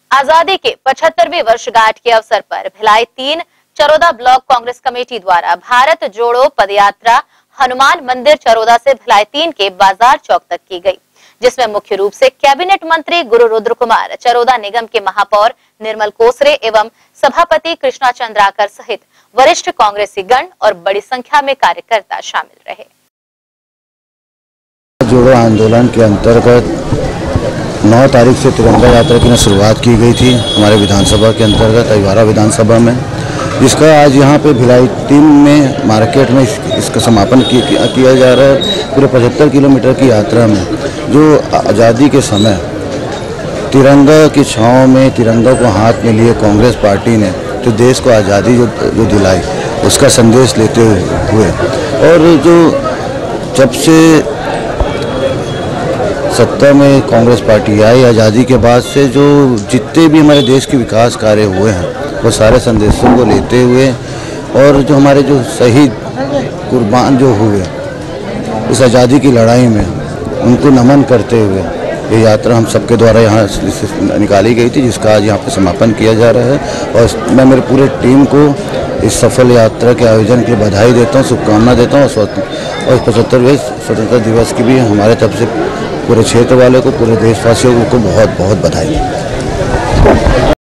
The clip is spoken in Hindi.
आजादी के 75वीं वर्षगांठ के अवसर पर भिलाई 3 चरोदा ब्लॉक कांग्रेस कमेटी द्वारा भारत जोड़ो पदयात्रा हनुमान मंदिर चरोदा से भिलाई 3 के बाजार चौक तक की गई, जिसमें मुख्य रूप से कैबिनेट मंत्री गुरु रुद्र कुमार, चरोदा निगम के महापौर निर्मल कोसरे एवं सभापति कृष्णा चंद्राकर सहित वरिष्ठ कांग्रेसी गण और बड़ी संख्या में कार्यकर्ता शामिल रहे। जोड़ो आंदोलन के अंतर्गत 9 तारीख से तिरंगा यात्रा की शुरुआत की गई थी हमारे विधानसभा के अंतर्गत अहिवारा विधानसभा में, जिसका आज यहाँ पे भिलाई 3 में मार्केट में इसका समापन किया जा रहा है। पूरे 75 किलोमीटर की यात्रा में जो आज़ादी के समय तिरंगा की छाँव में तिरंगा को हाथ में लिए कांग्रेस पार्टी ने जो देश को आज़ादी जो दिलाई, उसका संदेश लेते हुए और जो जब से सत्ता में कांग्रेस पार्टी आई, आज़ादी के बाद से जो जितने भी हमारे देश के विकास कार्य हुए हैं वो सारे संदेशों को लेते हुए और जो हमारे जो शहीद कुर्बान जो हुए इस आज़ादी की लड़ाई में उनको नमन करते हुए ये यात्रा हम सबके द्वारा यहाँ निकाली गई थी, जिसका आज यहाँ पर समापन किया जा रहा है। और मैं मेरे पूरे टीम को इस सफल यात्रा के आयोजन के लिए बधाई देता हूँ, शुभकामना देता हूँ और 75वें स्वतंत्रता दिवस की भी हमारे तरफ से पूरे क्षेत्र वाले को, पूरे देशवासियों को बहुत बहुत बधाई।